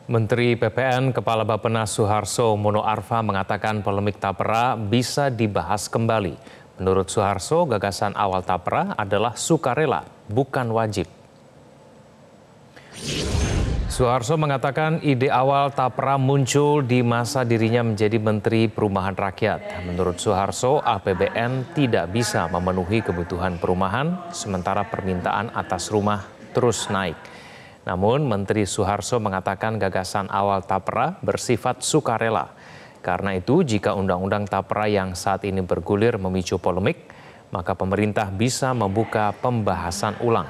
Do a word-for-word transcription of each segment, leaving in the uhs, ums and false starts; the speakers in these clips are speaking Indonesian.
Menteri P P N Kepala Bappenas Suharso Mono Arfa mengatakan polemik tapera bisa dibahas kembali. Menurut Suharso, gagasan awal tapera adalah sukarela, bukan wajib. Suharso mengatakan ide awal tapera muncul di masa dirinya menjadi Menteri Perumahan Rakyat. Menurut Suharso, A P B N tidak bisa memenuhi kebutuhan perumahan, sementara permintaan atas rumah terus naik. Namun, Menteri Suharso mengatakan gagasan awal tapera bersifat sukarela. Karena itu, jika undang-undang tapera yang saat ini bergulir memicu polemik, maka pemerintah bisa membuka pembahasan ulang.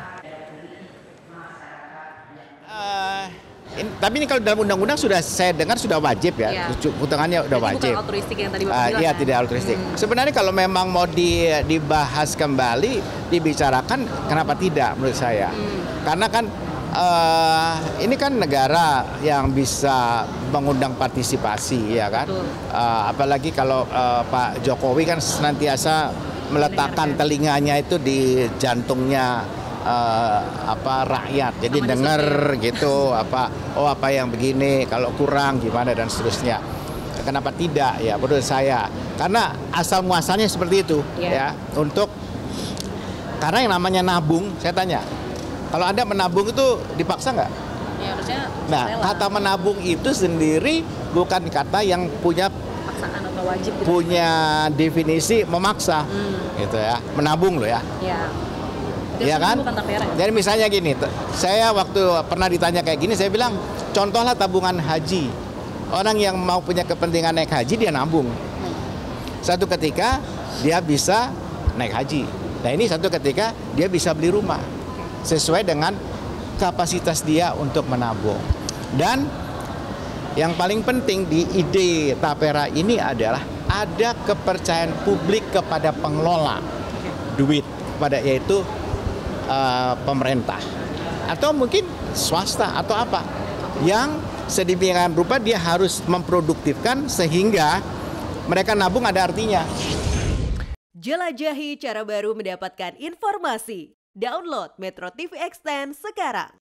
Uh, ini, tapi ini kalau dalam undang-undang sudah saya dengar sudah wajib ya, ya. Hitungannya sudah wajib. Bukan altruistik yang tadi Bapak uh, bilang. Iya, kan? tidak altruistik. Hmm. Sebenarnya kalau memang mau di, dibahas kembali, dibicarakan, kenapa tidak menurut saya? Hmm. Karena kan Uh, ini kan negara yang bisa mengundang partisipasi, ya kan? Uh, apalagi kalau uh, Pak Jokowi kan senantiasa meletakkan telinganya itu di jantungnya uh, apa rakyat. Jadi dengar gitu apa oh apa yang begini, kalau kurang gimana dan seterusnya. Kenapa tidak ya menurut saya? Karena asal muasalnya seperti itu yeah. ya untuk karena yang namanya nabung, saya tanya. Kalau Anda menabung itu dipaksa nggak? Ya, harusnya nah, rela. Kata menabung itu sendiri bukan kata yang punya paksaan atau wajib gitu. Punya definisi memaksa, hmm. gitu ya. Menabung loh ya. Ya. Iya kan? Jadi misalnya gini, saya waktu pernah ditanya kayak gini, saya bilang, contohlah tabungan haji. Orang yang mau punya kepentingan naik haji, dia nabung. Hmm. Satu ketika dia bisa naik haji. Nah ini satu ketika dia bisa beli rumah. Sesuai dengan kapasitas dia untuk menabung. Dan yang paling penting di ide tapera ini adalah ada kepercayaan publik kepada pengelola duit, pada yaitu uh, pemerintah atau mungkin swasta atau apa yang sedemikian rupa dia harus memproduktifkan sehingga mereka nabung ada artinya. Jelajahi cara baru mendapatkan informasi. Download Metro T V Extend sekarang.